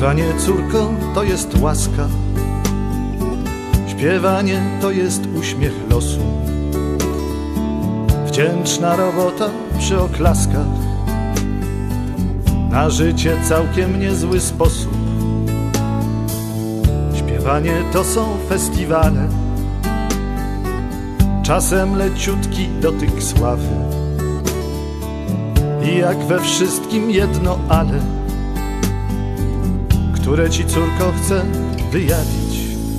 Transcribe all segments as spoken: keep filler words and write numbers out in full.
Śpiewanie, córko, to jest łaska. Śpiewanie to jest uśmiech losu. Wdzięczna robota przy oklaskach, na życie całkiem niezły sposób. Śpiewanie to są festiwale, czasem leciutki dotyk sławy. I jak we wszystkim jedno ale, które ci, córko, chcę wyjawić.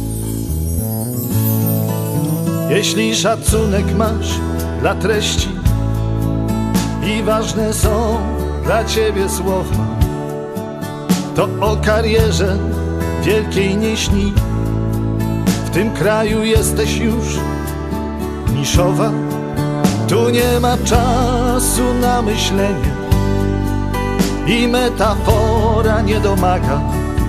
Jeśli szacunek masz dla treści i ważne są dla ciebie słowa, to o karierze wielkiej nie śni. W tym kraju jesteś już niszowa. Tu nie ma czasu na myślenie i metafora nie domaga.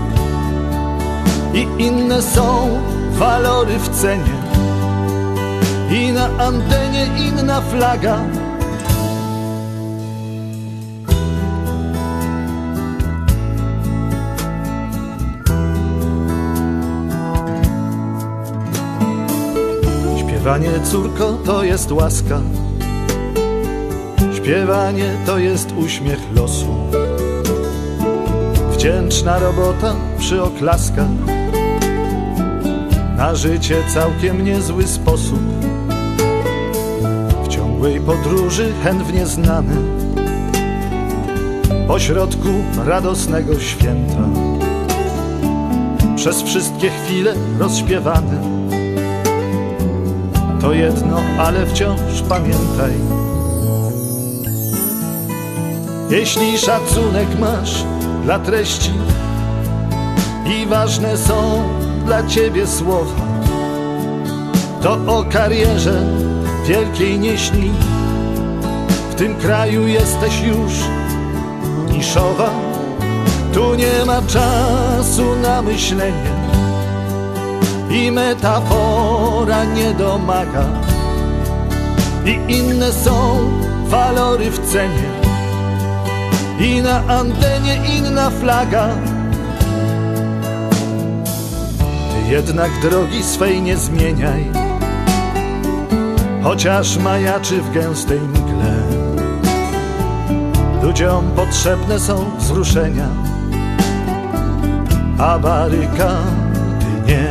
I inne są walory w cenie i na antenie inna flaga. Śpiewanie, córko, to jest łaska. Śpiewanie to jest uśmiech losu. Wdzięczna robota przy oklaskach, na życie całkiem niezły sposób. W ciągłej podróży hen w nieznane, pośrodku radosnego święta, przez wszystkie chwile rozśpiewane. To jedno, ale wciąż pamiętaj, jeśli szacunek masz dla treści i ważne są dla ciebie słowa, to o karierze wielkiej nie śni. W tym kraju jesteś już niszowa. Tu nie ma czasu na myślenie i metafora nie domaga. I inne są walory w cenie i na antenie inna flaga. Ty jednak drogi swej nie zmieniaj, chociaż majaczy w gęstej mgle. Ludziom potrzebne są wzruszenia, a barykady nie.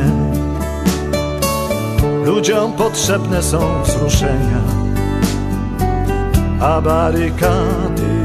Ludziom potrzebne są wzruszenia, a barykady